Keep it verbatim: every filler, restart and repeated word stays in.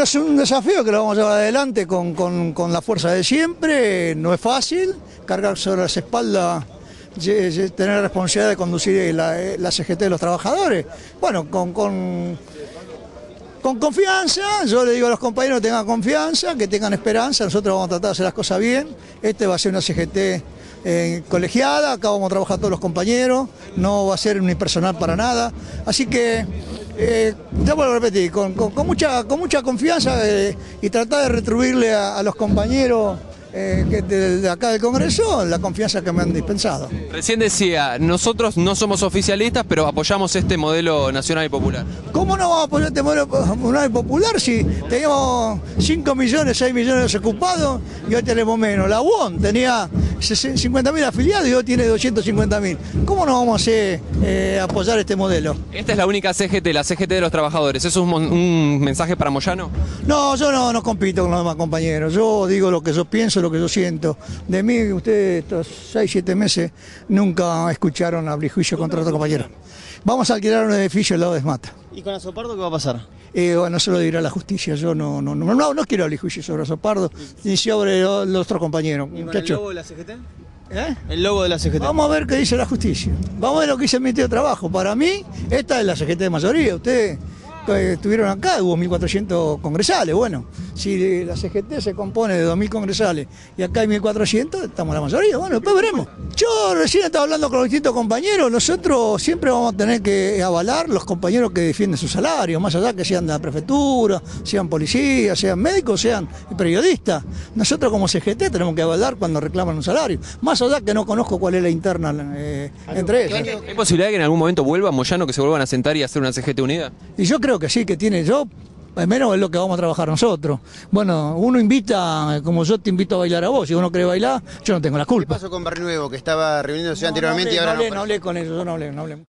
Es un desafío que lo vamos a llevar adelante con, con, con la fuerza de siempre, no es fácil, cargar sobre las espaldas, tener la responsabilidad de conducir la, la C G T de los trabajadores. Bueno, con, con, con confianza, yo le digo a los compañeros que tengan confianza, que tengan esperanza, nosotros vamos a tratar de hacer las cosas bien, este va a ser una C G T eh, colegiada, acá vamos a trabajar todos los compañeros, no va a ser unipersonal para nada, así que... Eh, ya vuelvo a repetir, con, con, con, mucha, con mucha confianza eh, y tratar de retribuirle a, a los compañeros eh, que de, de acá del Congreso la confianza que me han dispensado. Recién decía, nosotros no somos oficialistas, pero apoyamos este modelo nacional y popular. ¿Cómo no vamos a apoyar este modelo nacional y popular si teníamos cinco millones, seis millones desocupados y hoy tenemos menos? La U O N tenía cincuenta mil afiliados y hoy tiene doscientos cincuenta mil. ¿Cómo no vamos a hacer, eh, apoyar este modelo? Esta es la única C G T, la C G T de los trabajadores. ¿Eso es un, un mensaje para Moyano? No, yo no, no compito con los demás compañeros. Yo digo lo que yo pienso, lo que yo siento. De mí, ustedes estos seis, siete meses nunca escucharon abrir juicio contra otro compañero. Vamos a alquilar un edificio al lado de Esmata. ¿Y con Azopardo qué va a pasar? Eh, bueno, eso lo dirá la justicia. Yo no, no, no, no, no quiero abrir juicio sobre Azopardo ni sobre los, los otros compañeros. ¿Y con el logo de la C G T? ¿Eh? El logo de la C G T. Vamos a ver qué dice la justicia. Vamos a ver lo que dice el Ministerio de Trabajo. Para mí, esta es la C G T de mayoría. Ustedes eh, estuvieron acá, hubo mil cuatrocientos congresales. Bueno, si la C G T se compone de dos mil congresales y acá hay mil cuatrocientos, estamos la mayoría. Bueno, después veremos. Yo recién estaba hablando con los distintos compañeros. Nosotros siempre vamos a tener que avalar los compañeros que defienden su salario, más allá que sean de la prefectura, sean policías, sean médicos, sean periodistas. Nosotros como C G T tenemos que avalar cuando reclaman un salario. Más allá que no conozco cuál es la interna eh, entre ellos. ¿Hay posibilidad de que en algún momento vuelva Moyano, que se vuelvan a sentar y hacer una C G T unida? Y yo creo que sí, que tiene yo. Al menos es lo que vamos a trabajar nosotros. Bueno, uno invita, como yo te invito a bailar a vos, si uno quiere bailar, yo no tengo la culpa. ¿Qué pasó con Barrio Nuevo, que estaba reuniéndose no, anteriormente no hablé, y ahora no no? hablé, no hablé con ellos, yo no hablé, no hablé.